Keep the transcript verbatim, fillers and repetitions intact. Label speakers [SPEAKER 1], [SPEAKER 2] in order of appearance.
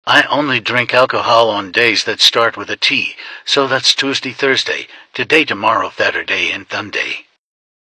[SPEAKER 1] I only drink alcohol on days that start with a T, so that's Tuesday, Thursday, today, tomorrow, Saturday, and Sunday.